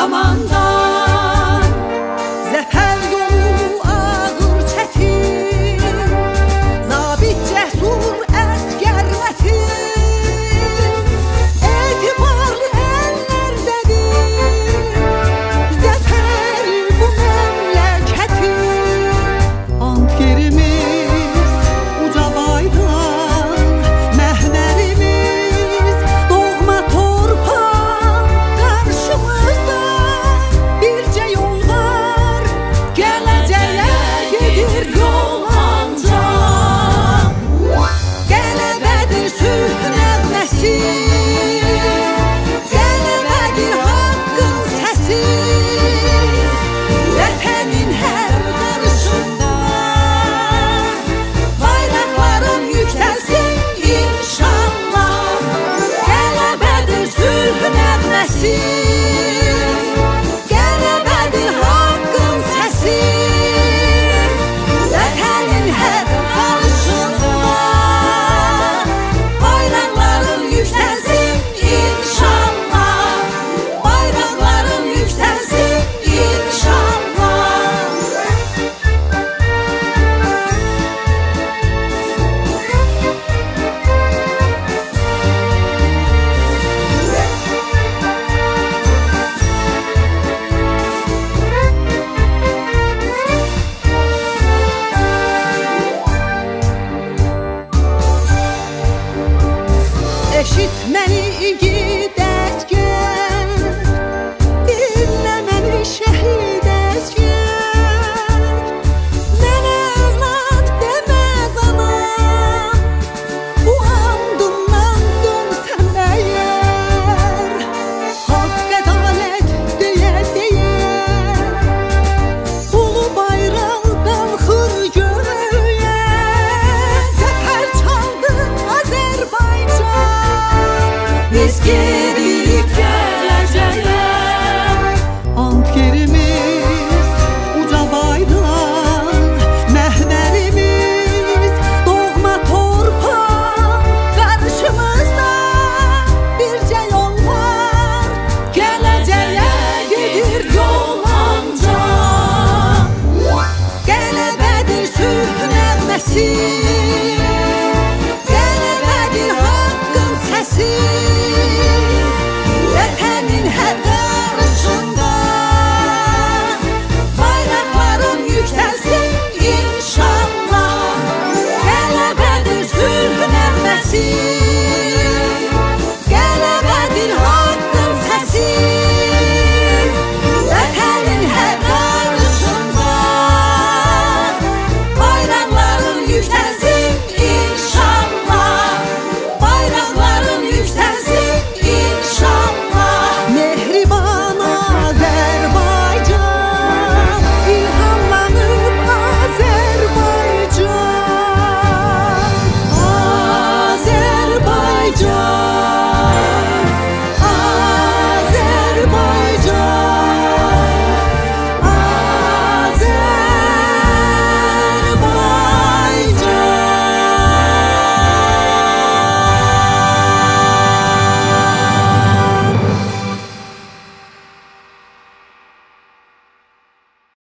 zamandan. Zəfər yolu ağır çətin, zabit cəsur əsgər mətin, etibarlı əllərdədir zəfər bu məmləkətin. Ant yerimiz uca bayraq, məhvərimiz doğma torpaq. Qarşımızda bircə yol var, gələcəyə gedir yol ancaq. Qələbədir sülh nəğməsi, qələbədir haqqın səsi. Vətənin hər qarışında bayraqların yüksəlsin inşallah. Qələbədir sülh nəğməsi.